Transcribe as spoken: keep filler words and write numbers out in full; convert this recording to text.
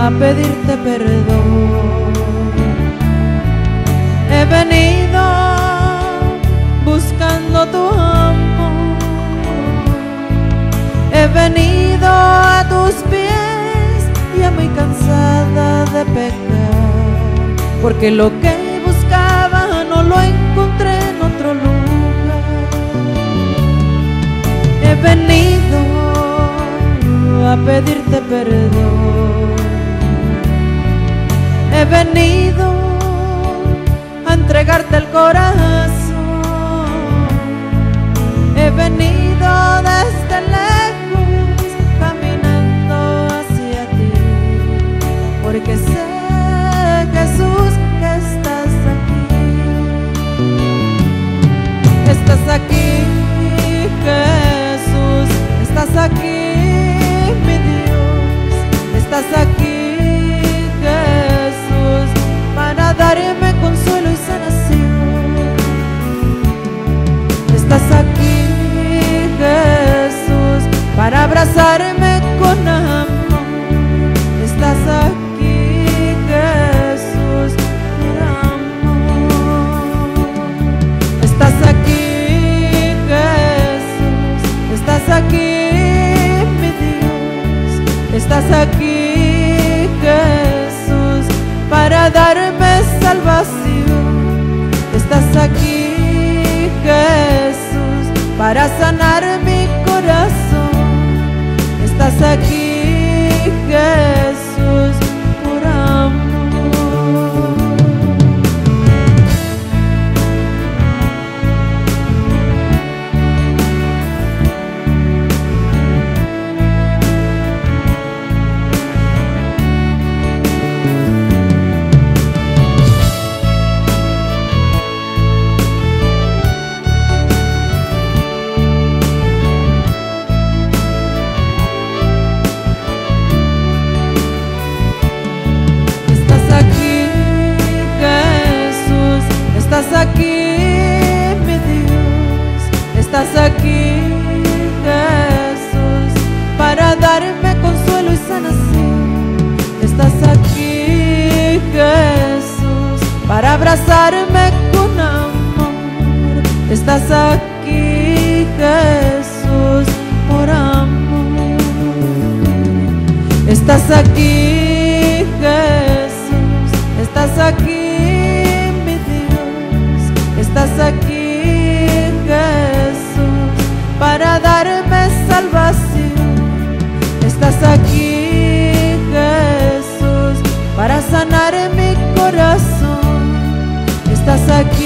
a pedirte perdón. He venido buscando tu amor, he venido a tus pies ya muy cansada de pecar, porque lo que buscaba no lo encontré en otro lugar. He venido a pedirte perdón, he venido a entregarte el corazón, he venido desde lejos caminando hacia ti, porque sé, Jesús, que estás aquí, estás aquí, Jesús, estás aquí, mi Dios, estás aquí, Jesús, para darme consuelo y sanación. Estás aquí, Jesús, para abrazarme con amor. Estás aquí, Jesús, por amor. Estás aquí, Jesús, estás aquí, mi Dios, estás aquí, Jesús, para darme salvación. Estás aquí, Jesús, para sanar mi corazón. Estás aquí, Jesús, por amor. Estás aquí, mi Dios, estás aquí, Jesús, para darme consuelo y sanación. Estás aquí, Jesús, para abrazarme con amor. Estás aquí, Jesús, por amor. Estás aquí, Jesús, estás aquí, estás aquí, Jesús, para darme salvación. Estás aquí, Jesús, para sanar mi corazón. Estás aquí,